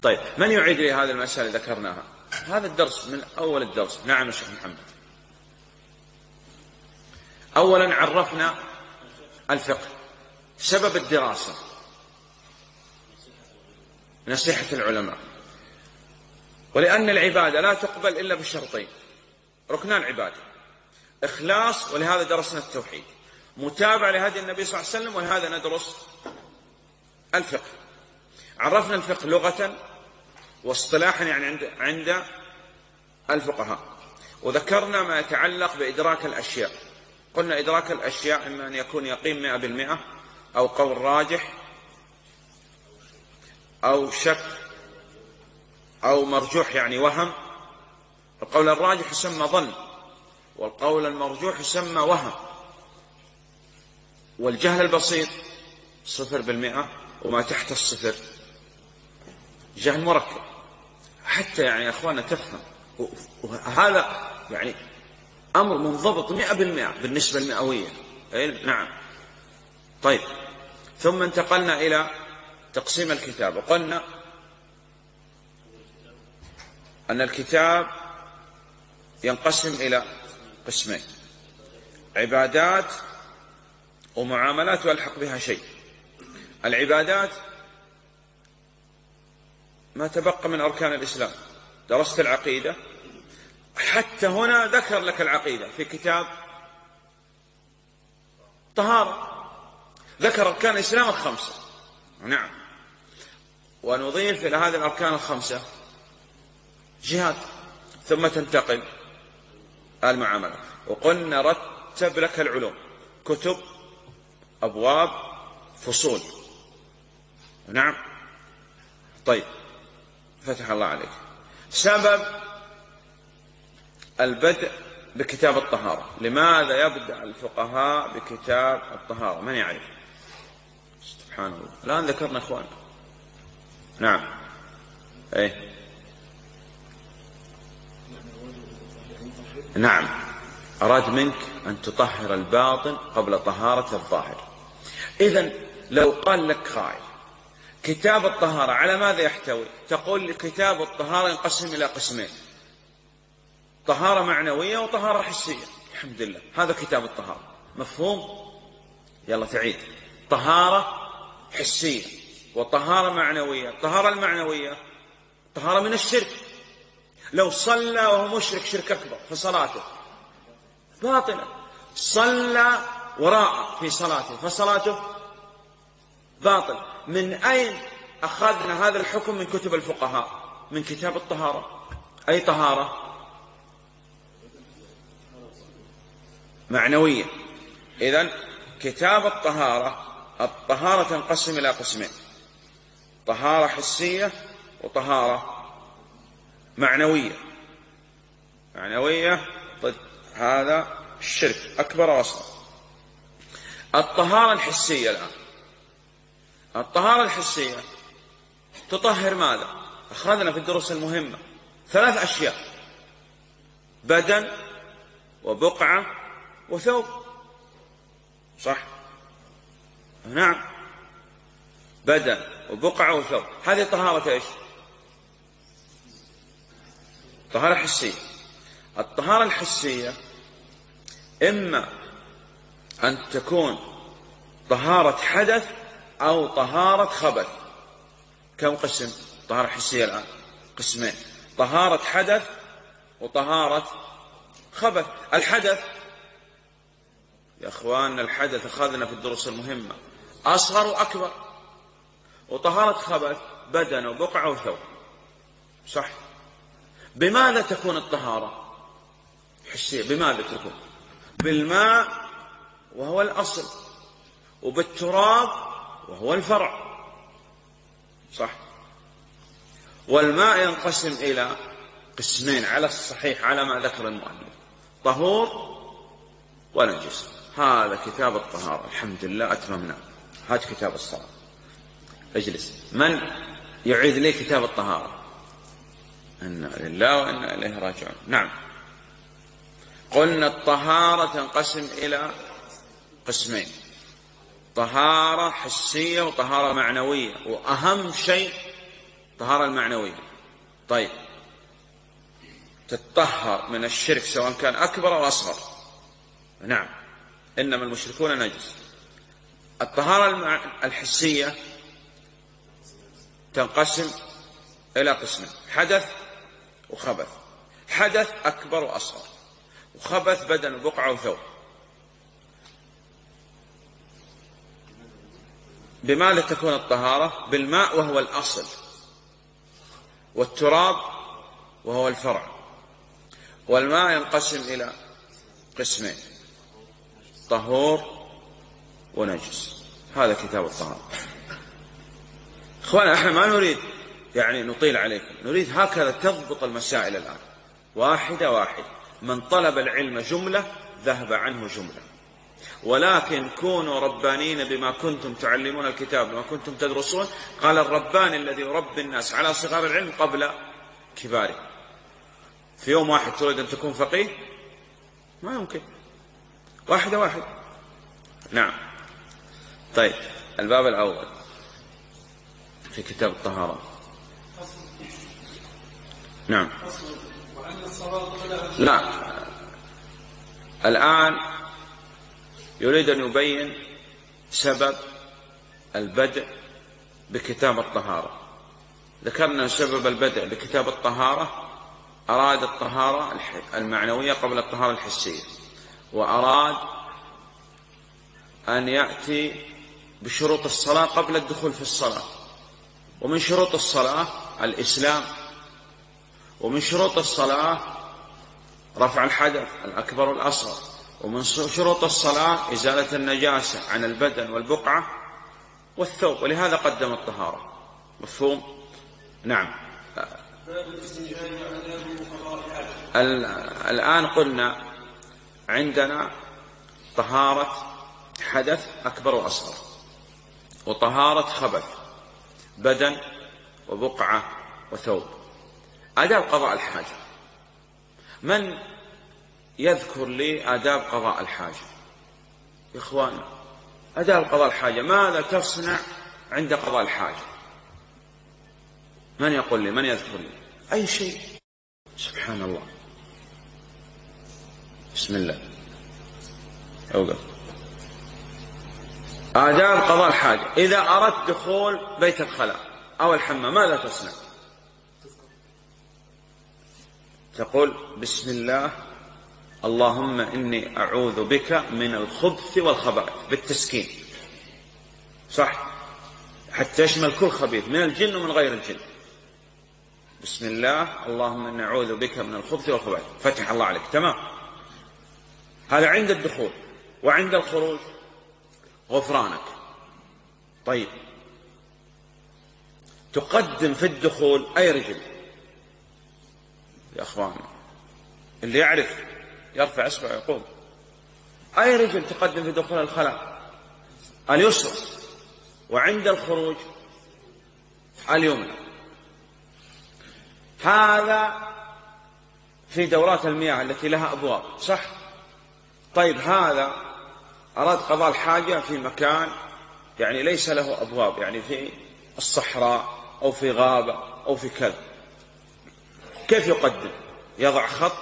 طيب، من يعيد لي هذه المسألة ذكرناها؟ هذا الدرس من أول الدرس. نعم يا شيخ محمد. أولا عرفنا الفقه، سبب الدراسة، نصيحة العلماء، ولأن العبادة لا تقبل إلا بشرطين، ركنان العبادة: إخلاص، ولهذا درسنا التوحيد، متابعة لهدي النبي صلى الله عليه وسلم، ولهذا ندرس الفقه. عرفنا الفقه لغة واصطلاحا، يعني عند الفقهاء، وذكرنا ما يتعلق بإدراك الأشياء. قلنا إدراك الأشياء إما أن يكون يقين 100%، أو قول راجح، أو شك، أو مرجوح يعني وهم. القول الراجح يسمى ظن، والقول المرجوح يسمى وهم. والجهل البسيط 0%، وما تحت الصفر جهل مركب، حتى يعني يا أخوانا تفهم، وهذا يعني أمر منضبط 100% بالنسبة المئوية. نعم. طيب، ثم انتقلنا إلى تقسيم الكتاب، وقلنا أن الكتاب ينقسم إلى قسمين: عبادات ومعاملات ويلحق بها شيء. العبادات ما تبقى من أركان الإسلام. درست العقيدة، حتى هنا ذكر لك العقيدة في كتاب طهارة، ذكر أركان الإسلام الخمسة. نعم. ونضيف إلى هذه الأركان الخمسة جهاد، ثم تنتقل المعاملة. وقلنا رتب لك العلوم: كتب، أبواب، فصول. نعم. طيب، فتح الله عليك. سبب البدء بكتاب الطهارة، لماذا يبدأ الفقهاء بكتاب الطهارة؟ من يعرف؟ سبحان الله، الآن ذكرنا أخوان. نعم. إيه؟ نعم، أراد منك أن تطهر الباطن قبل طهارة الظاهر. إذن لو قال لك قائل كتاب الطهارة على ماذا يحتوي؟ تقول كتاب الطهارة ينقسم إلى قسمين: طهارة معنوية وطهارة حسية. الحمد لله، هذا كتاب الطهارة. مفهوم؟ يلا تعيد: طهارة حسية وطهارة معنوية. الطهارة المعنوية طهارة من الشرك. لو صلى وهو مشرك شرك أكبر فصلاته باطلة، صلى وراء في صلاته فصلاته باطل. من أين أخذنا هذا الحكم؟ من كتب الفقهاء، من كتاب الطهارة. أي طهارة؟ معنوية. إذن كتاب الطهارة تنقسم إلى قسمين: طهارة حسية وطهارة معنوية. معنوية ضد هذا الشرك أكبر وأصغر. الطهارة الحسية الآن، الطهارة الحسية تطهر ماذا؟ أخذنا في الدروس المهمة 3 أشياء: بدن وبقعة وثوب. صح؟ نعم، بدن وبقعة وثوب. هذه طهارة إيش؟ طهارة حسية. الطهارة الحسية إما أن تكون طهارة حدث أو طهارة خبث. كم قسم طهارة حسية الآن؟ قسمين: طهارة حدث وطهارة خبث. الحدث يا أخوان، الحدث أخذنا في الدروس المهمة أصغر وأكبر. وطهارة خبث بدن وبقعة وثوب. صح؟ بماذا تكون الطهارة حسية؟ بماذا تكون؟ بالماء وهو الأصل، وبالتراب وهو الفرع. صح؟ والماء ينقسم إلى قسمين على الصحيح على ما ذكر المؤلف: طهور ونجس. هذا كتاب الطهارة. الحمد لله أتممنا. هات كتاب الصلاة. اجلس. من يعيد لي كتاب الطهارة؟ إنا لله وإنا إليه راجعون. نعم. قلنا الطهارة تنقسم إلى قسمين: طهارة حسية وطهارة معنوية. وأهم شيء الطهارة المعنوية. طيب تتطهر من الشرك سواء كان أكبر أو أصغر. نعم، إنما المشركون نجس. الطهارة الحسية تنقسم إلى قسمين: حدث وخبث. حدث أكبر وأصغر، وخبث بدن وبقعة وثوب. بماذا تكون الطهارة؟ بالماء وهو الأصل، والتراب وهو الفرع. والماء ينقسم إلى قسمين: طهور ونجس. هذا كتاب الطهارة. إخوانا، احنا ما نريد يعني نطيل عليكم، نريد هكذا تضبط المسائل الآن واحدة واحدة. من طلب العلم جملة ذهب عنه جملة، ولكن كونوا ربانين بما كنتم تعلمون الكتاب وما كنتم تدرسون. قال الرباني الذي يربي الناس على صغار العلم قبل كباره. في يوم واحد تريد أن تكون فقيه؟ ما يمكن، واحدة واحدة. نعم. طيب، الباب الأول في كتاب الطهارة. نعم. لا، الآن يريد أن يبين سبب البدء بكتاب الطهارة. ذكرنا سبب البدء بكتاب الطهارة، أراد الطهارة المعنوية قبل الطهارة الحسية، وأراد أن يأتي بشروط الصلاة قبل الدخول في الصلاة. ومن شروط الصلاة الإسلام، ومن شروط الصلاة رفع الحدث الأكبر والأصغر، ومن شروط الصلاة إزالة النجاسة عن البدن والبقعة والثوب، ولهذا قدم الطهارة. مفهوم؟ نعم. الآن قلنا عندنا طهارة حدث أكبر وأصغر، وطهارة خبث بدن وبقعة وثوب. آداب قضاء الحاجة. من يذكر لي آداب قضاء الحاجة؟ يا إخوانا، آداب قضاء الحاجة، ماذا تصنع عند قضاء الحاجة؟ من يقول لي؟ من يذكر لي أي شيء؟ سبحان الله. بسم الله. أوقف. آداب قضاء الحاجة. إذا أردت دخول بيت الخلاء أو الحمام ماذا تصنع؟ تقول بسم الله اللهم إني أعوذ بك من الخبث والخبائث، بالتسكين، صح؟ حتى يشمل كل خبيث من الجن ومن غير الجن. بسم الله اللهم إني أعوذ بك من الخبث والخبائث، فتح الله عليك. تمام. هذا عند الدخول. وعند الخروج غفرانك. طيب، تقدم في الدخول أي رجل يا أخوان؟ اللي يعرف يرفع اصبعه ويقول أي رجل تقدم في دخول الخلاء؟ اليسرى. وعند الخروج اليمنى. هذا في دورات المياه التي لها أبواب، صح؟ طيب، هذا أراد قضاء الحاجة في مكان يعني ليس له أبواب، يعني في الصحراء أو في غابة أو في كذا، كيف يقدم؟ يضع خط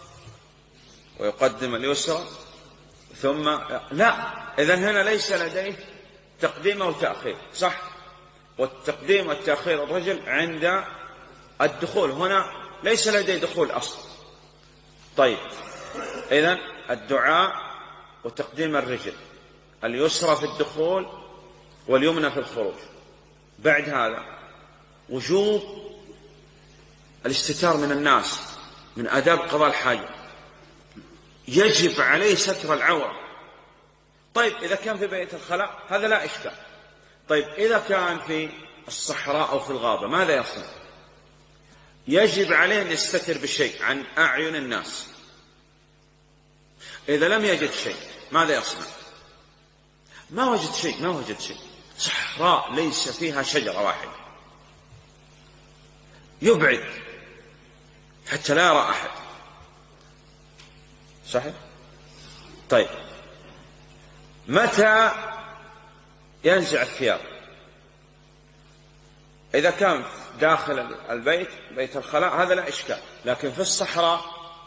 ويقدم اليسرى ثم لا. إذن هنا ليس لديه تقديم أو تأخير، صح؟ والتقديم والتأخير الرجل عند الدخول، هنا ليس لديه دخول أصلا. طيب، إذن الدعاء وتقديم الرجل اليسرى في الدخول واليمنى في الخروج. بعد هذا وجوب الاستتار من الناس، من آداب قضاء الحاجة. يجب عليه ستر العورة. طيب، إذا كان في بيت الخلاء هذا لا إشكال. طيب، إذا كان في الصحراء أو في الغابة ماذا يصنع؟ يجب عليه أن يستتر بشيء عن أعين الناس. إذا لم يجد شيء ماذا يصنع؟ ما وجد شيء، صحراء ليس فيها شجرة واحدة، يبعد حتى لا يرى أحد، صحيح؟ طيب، متى ينزع الثياب؟ إذا كان داخل البيت، بيت الخلاء، هذا لا إشكال. لكن في الصحراء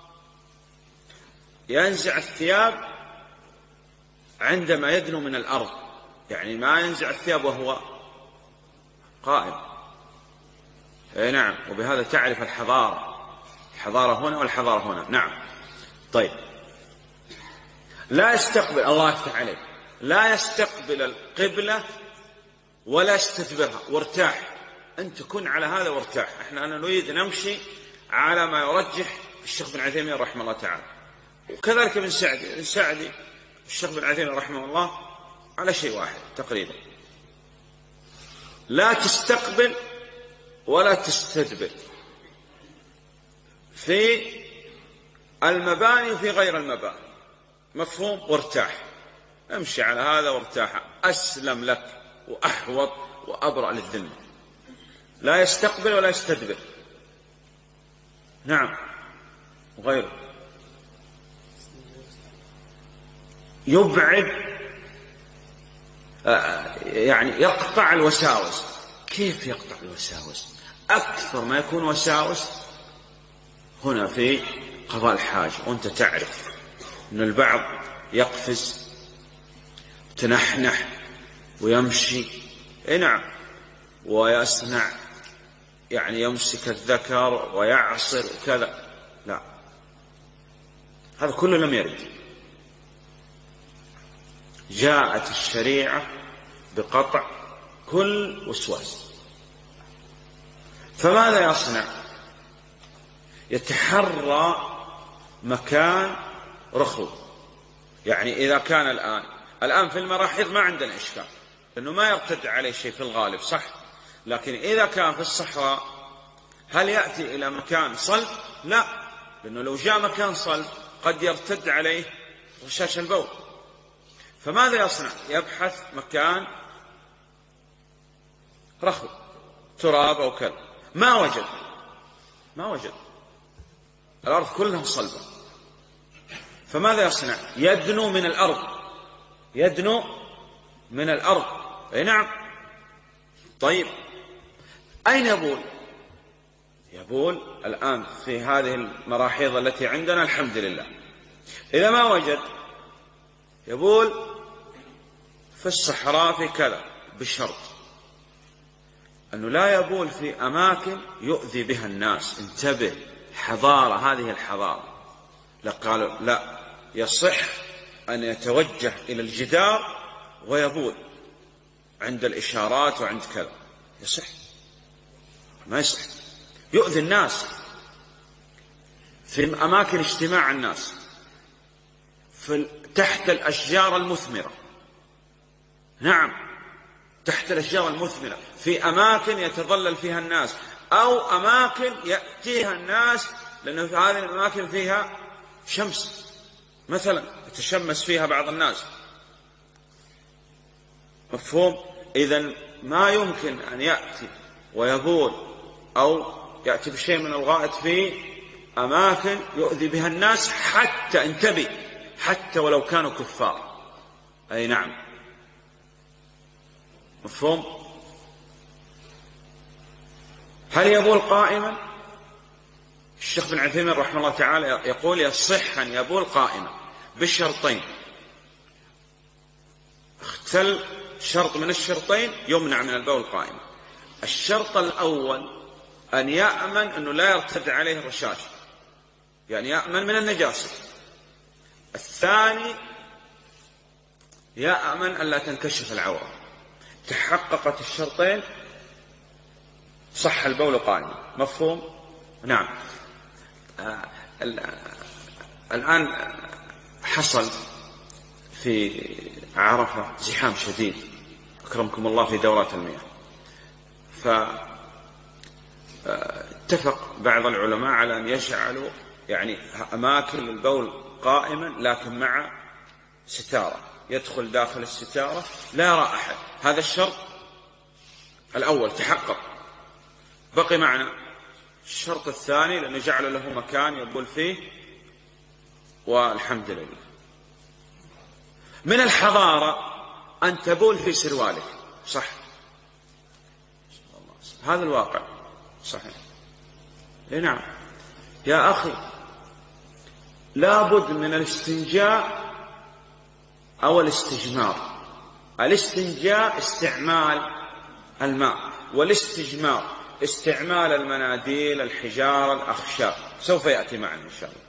ينزع الثياب عندما يدنو من الأرض، يعني ما ينزع الثياب وهو قائم. أي نعم. وبهذا تعرف الحضارة هنا والحضارة هنا. نعم. طيب، لا يستقبل، الله يفتح عليك، لا يستقبل القبلة ولا يستدبرها، وارتاح. أنت كن على هذا وارتاح. أنا نريد نمشي على ما يرجح الشيخ بن عثيمين رحمه الله تعالى، وكذلك ابن سعدي الشيخ بن عثيمين رحمه الله على شيء واحد تقريبا: لا تستقبل ولا تستدبر في المباني وفي غير المباني. مفهوم؟ وارتاح، امشي على هذا وارتاح، أسلم لك وأحوط وأبرأ للذمة. لا يستقبل ولا يستدبر. نعم. وغيره يبعد، يعني يقطع الوساوس. كيف يقطع الوساوس؟ أكثر ما يكون وساوس هنا في قضاء الحاجة، وأنت تعرف أن البعض يقفز تنحنح ويمشي، نعم، ويصنع، يعني يمسك الذكر ويعصر وكذا. لا، هذا كله لم يرد. جاءت الشريعة بقطع كل وسواس. فماذا يصنع؟ يتحرى مكان رخو. يعني إذا كان الآن في المراحيض ما عندنا إشكال، لأنه ما يرتد عليه شيء في الغالب، صح؟ لكن إذا كان في الصحراء هل يأتي إلى مكان صلب؟ لا، لأنه لو جاء مكان صلب قد يرتد عليه رشاش البول. فماذا يصنع؟ يبحث مكان رخو، تراب أو كذا. ما وجد، الأرض كلها صلبة. فماذا يصنع؟ يدنو من الأرض. أي نعم. طيب، أين يبول الآن في هذه المراحيض التي عندنا الحمد لله. إذا ما وجد يبول في الصحراء في كذا، بشرط أنه لا يبول في أماكن يؤذي بها الناس. انتبه، حضارة، هذه الحضارة. قالوا لا، يصح أن يتوجه إلى الجدار ويبول عند الإشارات وعند كذا، يصح. ما يصح، يؤذي الناس في أماكن اجتماع الناس، تحت الأشجار المثمرة. نعم، تحت الأشجار المثمرة، في أماكن يتظلل فيها الناس، أو أماكن يأتيها الناس، لأنه في هذه الأماكن فيها شمس مثلا يتشمس فيها بعض الناس. مفهوم؟ إذن ما يمكن أن يأتي ويبول أو يأتي بشيء من الغائط في أماكن يؤذي بها الناس، حتى، انتبه، حتى ولو كانوا كفار. أي نعم. مفهوم؟ هل يبول قائما؟ الشيخ بن عثيمين رحمه الله تعالى يقول يصح أن يبول قائما بالشرطين. اختل شرط من الشرطين يمنع من البول قائما. الشرط الأول أن يأمن أنه لا يرتد عليه الرشاش، يعني يأمن من النجاسة. الثاني يأمن أن لا تنكشف العورة. تحققت الشرطين صح البول قائما. مفهوم؟ نعم. الآن حصل في عرفة زحام شديد أكرمكم الله في دورات المياه، فاتفق بعض العلماء على أن يجعلوا يعني أماكن للبول قائما، لكن مع ستارة، يدخل داخل الستارة لا يرى أحد. هذا الشرط الأول تحقق. بقي معنا الشرط الثاني، لأنه جعل له مكان يبول فيه، والحمد لله. من الحضارة أن تبول في سروالك، صح، هذا الواقع. صحيح. نعم يا أخي، لابد من الاستنجاء أو الاستجمار. الاستنجاء استعمال الماء، والاستجمار استعمال المناديل، الحجارة، الأخشاب، سوف يأتي معنا إن شاء الله.